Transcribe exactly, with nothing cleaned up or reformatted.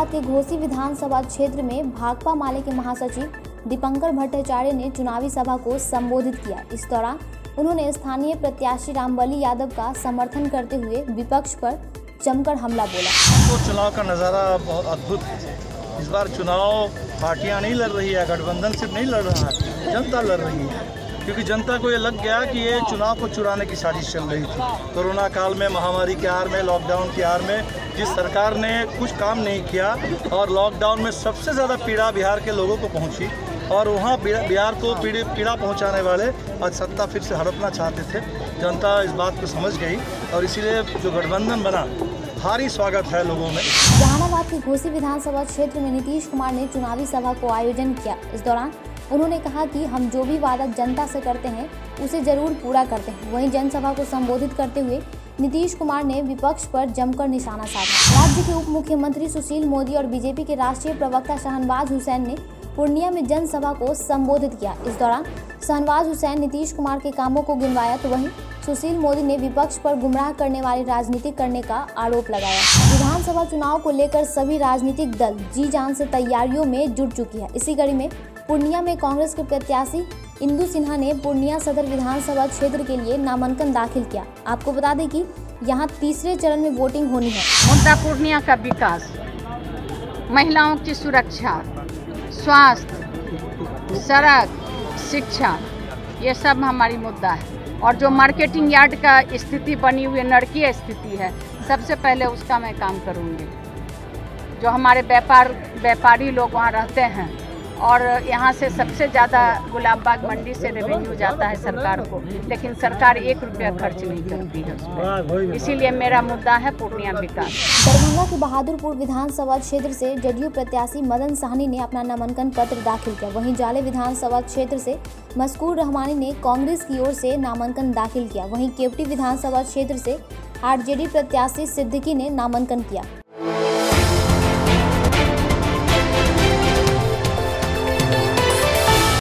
जहानाबाद के घोसी विधानसभा क्षेत्र में भाकपा माले के महासचिव दीपंकर भट्टाचार्य ने चुनावी सभा को संबोधित किया। इस दौरान उन्होंने स्थानीय प्रत्याशी रामबली यादव का समर्थन करते हुए विपक्ष पर जमकर हमला बोला। तो चुनाव का नज़ारा बहुत अद्भुत है। इस बार चुनाव पार्टियां नहीं लड़ रही है, गठबंधन सिर्फ नहीं लड़ रहा है, जनता लड़ रही है। क्योंकि जनता को ये लग गया कि ये चुनाव को चुराने की साजिश चल रही थी। कोरोना काल में, महामारी के आड़ में, लॉकडाउन की आड़ में जिस सरकार ने कुछ काम नहीं किया और लॉकडाउन में सबसे ज़्यादा पीड़ा बिहार के लोगों को पहुंची और वहाँ बिहार को पीड़ा पहुंचाने वाले आज सत्ता फिर से हड़पना चाहते थे। जनता इस बात को समझ गई और इसीलिए जो गठबंधन बना, भारी स्वागत है लोगों में। जहानाबाद के घोसी विधानसभा क्षेत्र में नीतीश कुमार ने चुनावी सभा को आयोजन किया। इस दौरान उन्होंने कहा कि हम जो भी वादा जनता से करते हैं उसे जरूर पूरा करते हैं। वहीं जनसभा को संबोधित करते हुए नीतीश कुमार ने विपक्ष पर जमकर निशाना साधा। राज्य के उप मुख्यमंत्री सुशील मोदी और बीजेपी के राष्ट्रीय प्रवक्ता शहनवाज हुसैन ने पूर्णिया में जनसभा को संबोधित किया। इस दौरान शहनवाज हुसैन नीतीश कुमार के कामों को गिनवाया तो वहीं सुशील मोदी ने विपक्ष पर गुमराह करने वाली राजनीति करने का आरोप लगाया। विधानसभा चुनाव को लेकर सभी राजनीतिक दल जी जान से तैयारियों में जुट चुकी है। इसी कड़ी में पूर्णिया में कांग्रेस के प्रत्याशी इंदु सिन्हा ने पूर्णिया सदर विधानसभा क्षेत्र के लिए नामांकन दाखिल किया। आपको बता दें कि यहां तीसरे चरण में वोटिंग होनी है। मुद्दा पूर्णिया का विकास, महिलाओं की सुरक्षा, स्वास्थ्य, सड़क, शिक्षा, ये सब हमारी मुद्दा है। और जो मार्केटिंग यार्ड का स्थिति बनी हुई नरकीय स्थिति है, सबसे पहले उसका मैं काम करूँगी। जो हमारे व्यापार व्यापारी लोग वहाँ रहते हैं और यहाँ से सबसे ज़्यादा गुलाबबाग मंडी से रेवेन्यू जाता है सरकार को, लेकिन सरकार एक रुपया खर्च नहीं करती है उसमें। इसीलिए मेरा मुद्दा है पूर्णिया विकास। दरभंगा के बहादुरपुर विधानसभा क्षेत्र से जदयू प्रत्याशी मदन साहनी ने अपना नामांकन पत्र दाखिल किया। वहीं जाले विधानसभा क्षेत्र से मस्कूर रहमानी ने कांग्रेस की ओर से नामांकन दाखिल किया। वहीं केवटी विधानसभा क्षेत्र से आरजेडी प्रत्याशी सिद्दीकी ने नामांकन किया।